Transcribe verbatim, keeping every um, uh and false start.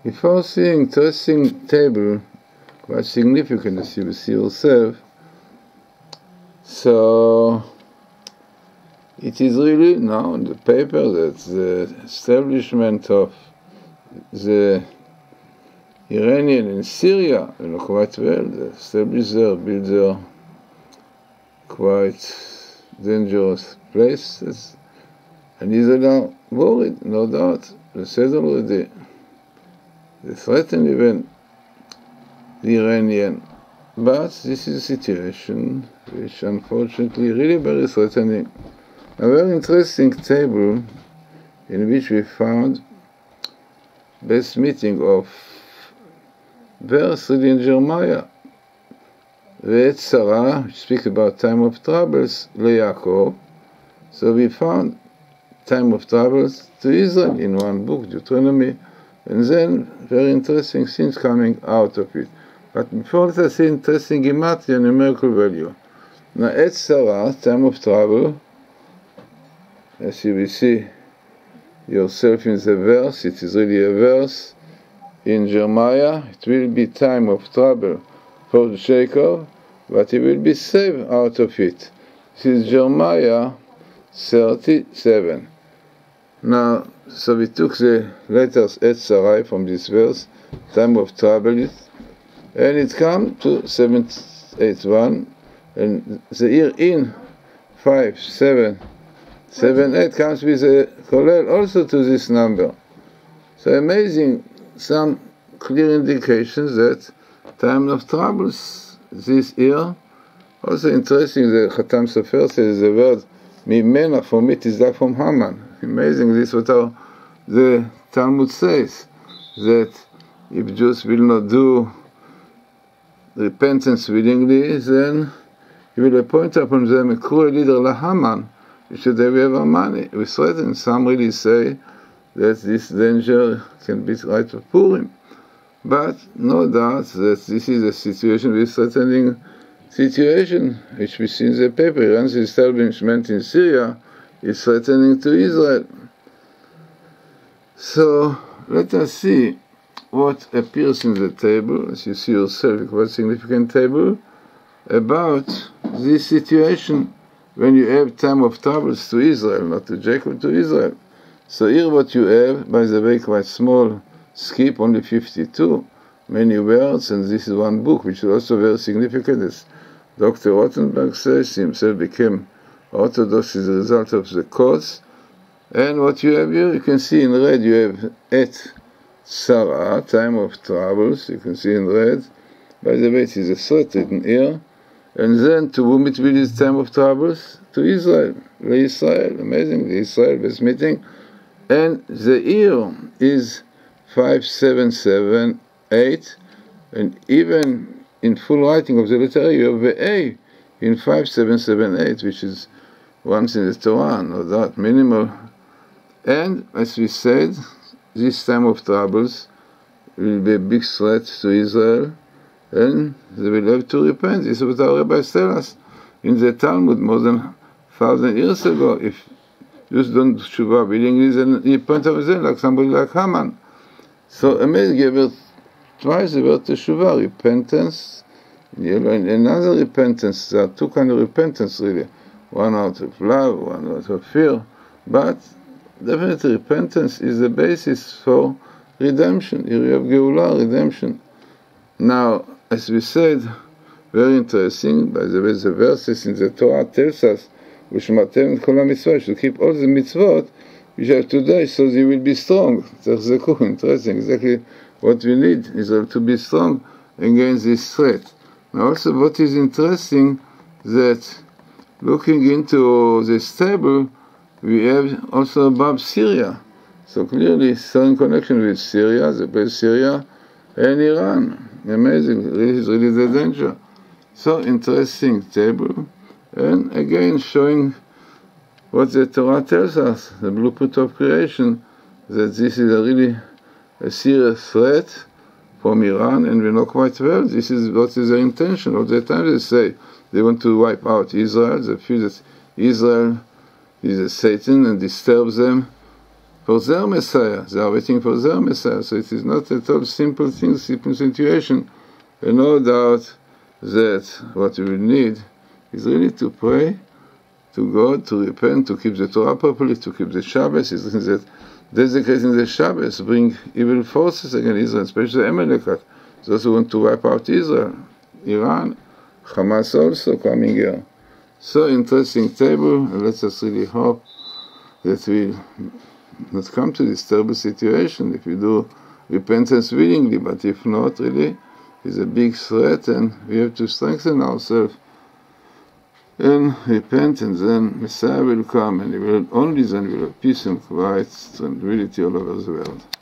Before seeing interesting table, quite significant as you will see yourself, so it is really now in the paper that the establishment of the Iranian in Syria, you know quite well, they established there, built there quite dangerous places, and Israel are worried, no doubt. They said already, they threaten even the Iranian, but this is a situation which unfortunately really very threatening. A very interesting table in which we found best meeting of verse really in Jeremiah. Ve'et Sarah, which speaks about time of troubles, LeYaakov. So we found time of troubles to Israel in one book, Deuteronomy, and then very interesting things coming out of it. But before let us see interesting gematria, numerical value. Now, Et Sarah, time of trouble, as you will see yourself in the verse, it is really a verse in Jeremiah. It will be time of trouble for Jacob, but he will be saved out of it. This is Jeremiah thirty-seven. Now, so we took the letters Et Sarai from this verse, time of trouble, and it comes to seven eighty-one, and the year in five seven seven eight comes with a kollel also to this number. So amazing, some clear indications that time of troubles this year. Also interesting, the Khatam Sofer says the word Mimena from it is like from Haman. Amazing, this is what our, the Talmud says, that if Jews will not do repentance willingly, then he will appoint upon them a cruel leader like Haman, which should have ever money. We threaten, some really say that this danger can be right of Purim. But no doubt that this is a situation, with threatening situation, which we see in the paper. Iran's establishment in Syria is threatening to Israel. So let us see what appears in the table, as you see yourself, a quite significant table, about this situation when you have time of troubles to Israel, not to Jacob, to Israel. So here what you have, by the way, quite small skip, only fifty-two, many words, and this is one book, which is also very significant, as Doctor Rothenberg says, he himself became Orthodox as a result of the course. And what you have here, you can see in red, you have Et Sarah, time of troubles, you can see in red. By the way, it is a threat written here. And then to whom it will is time of troubles? To Israel, the Israel, amazing, the Israel best meeting. And the year is five seven seven eight, and even in full writing of the letter A, you have the A in five seven seven eight, which is once in the Torah, no doubt, minimal. And, as we said, this time of troubles will be a big threat to Israel, and they will have to repent. This is what our rabbis tell us in the Talmud more than a thousand years ago. If you don't tshuva willingly, then you point of them like somebody like Haman. So amazing, you have twice the word teshuvah, repentance, and another repentance. There are two kinds of repentance really, one out of love, one out of fear, but definitely repentance is the basis for redemption. Here you have Geulah, redemption. Now, as we said, very interesting, by the way, the verses in the Torah tells us, V'shmartem kol ha-mitzvot, to keep all the mitzvot which are today, so they will be strong. That's the cool, interesting, exactly what we need is to be strong against this threat. Now also what is interesting, that looking into this table, we have also above Syria. So clearly, strong connection with Syria, the place Syria, and Iran. Amazing, this is really the danger. So interesting table, and again showing what the Torah tells us, the blueprint of creation, that this is a really a serious threat from Iran, and we know quite well this is what is their intention. All the time they say they want to wipe out Israel, they feel that Israel is a Satan and disturbs them for their Messiah. They are waiting for their Messiah. So it is not at all simple thing, simple situation. And no doubt that what we will need is really to pray to God, to repent, to keep the Torah properly, to keep the Shabbos. It's that desecrating the Shabbos bring evil forces against Israel, especially the Amalekite, those who want to wipe out Israel, Iran, Hamas also coming here. So interesting table, and let us really hope that we not come to this terrible situation if we do repentance willingly, but if not, really, it's a big threat, and we have to strengthen ourselves and repent, and then Messiah will come, and he will only then will have peace and quiet, tranquility all over the world.